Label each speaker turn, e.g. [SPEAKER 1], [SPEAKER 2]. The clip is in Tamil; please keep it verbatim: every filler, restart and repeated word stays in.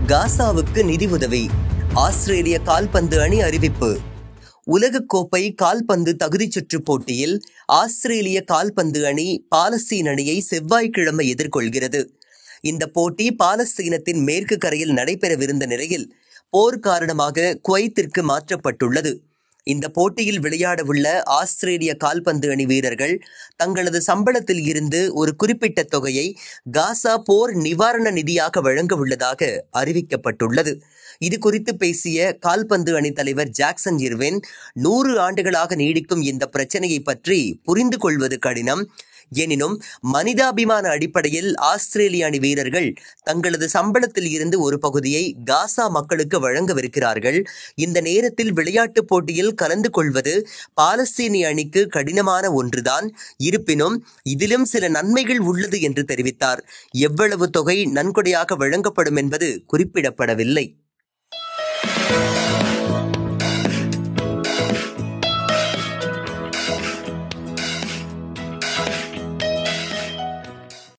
[SPEAKER 1] காசாவுக்கு நிதி உதவி. ஆஸ்திரேலிய கால்பந்து அணி அறிவிப்பு. உலகக்கோப்பை கால்பந்து தகுதிச் சுற்று போட்டியில் ஆஸ்திரேலிய கால்பந்து அணி பாலஸ்தீன் அணியை செவ்வாய்க்கிழமை எதிர்கொள்கிறது. இந்த போட்டி பாலஸ்தீனத்தின் மேற்கு கரையில் நடைபெறவிருந்த நிலையில் போர் காரணமாக குவைத்திற்கு மாற்றப்பட்டுள்ளது. இந்த போட்டியில் விளையாடவுள்ள ஆஸ்திரேலிய கால்பந்து அணி வீரர்கள் தங்களது சம்பளத்தில் இருந்து ஒரு குறிப்பிட்ட தொகையை காசா போர் நிவாரண நிதியாக வழங்க உள்ளதாக அறிவிக்கப்பட்டுள்ளது. இது குறித்து பேசிய கால்பந்து அணி தலைவர் ஜாக்சன் இர்வின், நூறு ஆண்டுகளாக நீடிக்கும் இந்த பிரச்சனையை பற்றி புரிந்து கொள்வது கடினம். எனினும் மனிதாபிமான அடிப்படையில் ஆஸ்திரேலிய அணி வீரர்கள் தங்களது சம்பளத்தில் இருந்து ஒரு பகுதியை காசா மக்களுக்கு வழங்கவிருக்கிறார்கள். இந்த நேரத்தில் விளையாட்டுப் போட்டியில் கலந்து கொள்வது பாலஸ்தீனிய அணிக்கு கடினமான ஒன்றுதான். இருப்பினும் இதிலும் சில நன்மைகள் உள்ளது என்று தெரிவித்தார். எவ்வளவு தொகை நன்கொடையாக வழங்கப்படும் என்பது குறிப்பிடப்படவில்லை.